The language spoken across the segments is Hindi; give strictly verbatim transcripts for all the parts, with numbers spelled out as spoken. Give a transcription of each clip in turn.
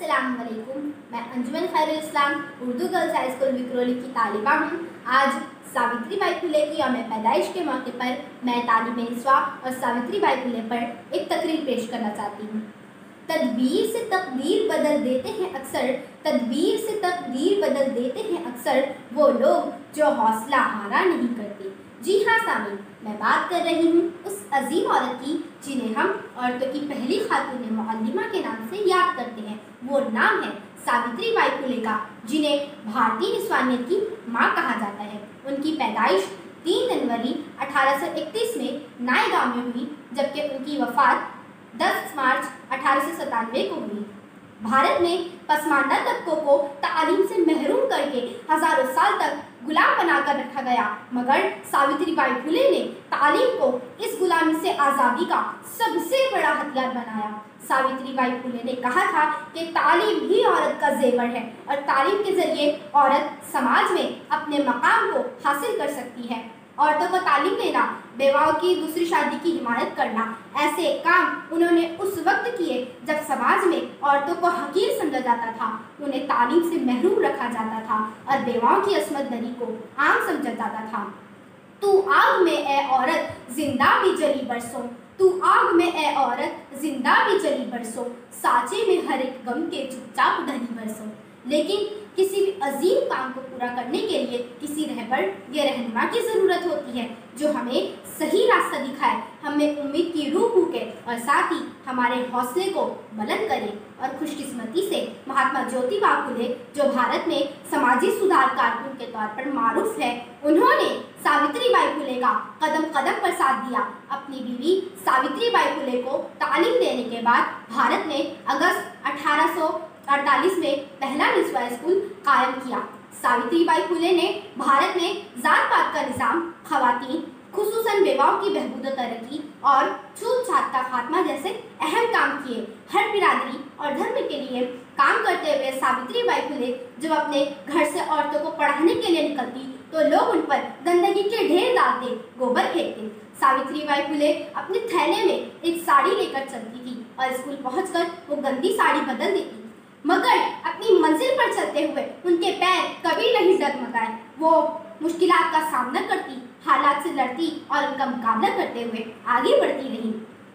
अस्सलाम वालेकुम। मैं Anjuman Khairul Islam Urdu girls high school Vikhroli की तालिबा हूँ। आज सावित्री बाई फुले की यौम पैदाइश के मौके पर मैं तालीम निस्वा और सावित्री बाई फुले पर एक तकरीर पेश करना चाहती हूँ। तदबीर से तकदीर बदल देते हैं अक्सर, तदबीर से तकदीर बदल देते हैं अक्सर वो लोग जो हौसला हारा नहीं करते। जी हाँ सामीन, मैं बात कर रही हूँ उस अजीम औरत की जिन्हें हम औरतों की पहली खातून मुअल्लिमा के नाम से याद करते हैं। वो नाम है सावित्री बाई फुले का, जिन्हें भारतीय निस्वानियत की माँ कहा जाता है। उनकी पैदाइश तीन जनवरी अठारह सौ इकतीस में नाए गाँव में हुई, जबकि उनकी वफ़ात दस मार्च अठारह सौ सतानवे को हुई। भारत में पसमानदा तबकों को तालीम से महरूम करके हजारों साल तक गुलाम बनाकर रखा गया, मगर सावित्री बाई फुले ने तालीम को इस गुलामी से आज़ादी का सबसे बड़ा हथियार बनाया। सावित्री बाई फुले ने कहा था कि तालीम ही औरत का जेवर है और तालीम के जरिए औरत समाज में अपने मकाम को हासिल कर सकती है। औरतों को तालीम देना, बेवाओं की दूसरी शादी की हिमायत करना, ऐसे काम उन्होंने उस वक्त किए जब समाज में औरतों को हकीर समझा जाता था, उन्हें तालीम से महरूम रखा जाता था और बेवाओं की असमत दरी को आम समझा जाता था। तू आग में ए औरत जिंदा भी जली बरसों, तू आग में ए औरत जिंदा भी जली बरसों, साचे में हर एक गम के चुपचाप ढली बरसों। लेकिन किसी भी अजीम काम को पूरा करने के लिए किसी रहबर या रहनुमा की ज़रूरत होती है, जो हमें सही रास्ता दिखाए, हमें उम्मीद की रूह फूके और साथ ही हमारे हौसले को बुलंद करे। और खुशकिस्मती से महात्मा ज्योतिबा फुले, जो भारत में समाजी सुधार कारकुन के तौर पर मारूफ है, उन्होंने सावित्री बाई फुले का कदम कदम पर साथ दिया। अपनी बीवी सावित्री बाई फुले को तालीम देने के बाद भारत ने अगस्त अठारह सौ अड़तालीस में पहला निस्वा स्कूल कायम किया। सावित्री बाई फुले ने भारत में जात पात का निज़ाम, खवातीन खुसूसन बेवाओं की बहबूद तरक्की और छूत छात का खात्मा जैसे अहम काम किए। हर बिरादरी और धर्म के लिए काम करते हुए सावित्री बाई फुले जब अपने घर से औरतों को पढ़ाने के लिए निकलती तो लोग उन पर गंदगी के ढेर डालते, गोबर फेंकते। सावित्री बाई फुले अपने थैले में एक साड़ी लेकर चलती थी और स्कूल पहुंचकर वो गंदी साड़ी बदल देती, मगर अपनी मंजिल पर चलते हुए उनके पैर कभी नहीं डगमगाए। वो मुश्किलात का सामना करती, हालात से लड़ती और उनका मुकाबला करते हुए आगे बढ़ती रही।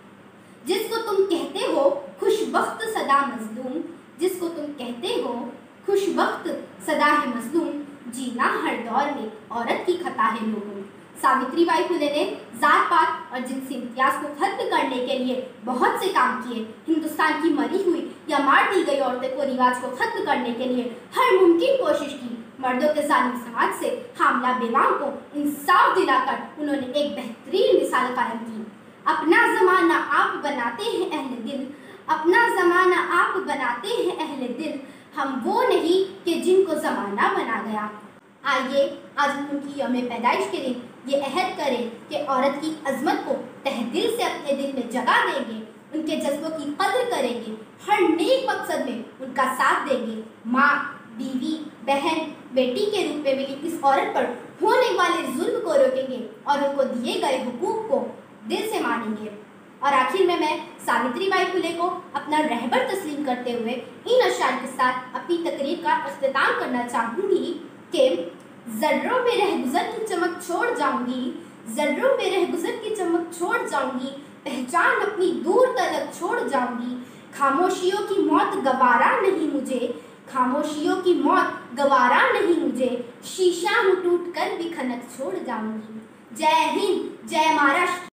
जिसको तुम कहते हो खुशबख्त सदा मजलूम, जिसको तुम कहते हो खुशबख्त सदा है मजलूम, जीना हर दौर में औरत की खता है लोगों। सावित्री बाई फुले ने जात पात और जिनसी इम्तियाज को खत्म करने के लिए बहुत से काम किए। हिंदुस्तान की मरी हुई या मार दी गई औरतों को रिवाज को खत्म करने के लिए हर मुमकिन कोशिश की। मर्दों के जालिम समाज से हामला बेवाओं को इंसाफ दिलाकर उन्होंने एक बेहतरीन मिसाल कायम की। अपना ज़माना आप बनाते हैं अहले दिल, अपना ज़माना आप बनाते हैं अहले दिल, हम वो नहीं कि जिनको ज़माना बना गया। आइए आज उनकी यौम पैदाइश के दिन ये अहद करें कि औरत की अजमत को तहे दिल से अपने दिल में जगा देंगे, उनके जज्बों की कद्र करेंगे, हर नेक मकसद में उनका साथ देंगे। माँ, बीवी, बहन, बेटी के रूप में मिली इस औरत पर होने वाले जुल्म को रोकेंगे और उनको दिए गए हुकूक को दिल से मानेंगे। और आखिर में मैं सावित्री बाई फुले को अपना रहबर तस्लीम करते हुए इन अशार के साथ अपनी तकरीर का इख्तिताम करना चाहूँगी कि ज़र्रों में रहगुज़र की चमक छोड़ जाऊंगी, ज़र्रों में रहगुज़र की चमक छोड़ जाऊंगी, पहचान अपनी दूर तलक छोड़ जाऊंगी। खामोशियों की मौत गवारा नहीं मुझे, खामोशियों की मौत गवारा नहीं मुझे, शीशा हूँ टूट कर भी खनक छोड़ जाऊंगी। जय हिंद, जय महाराष्ट्र।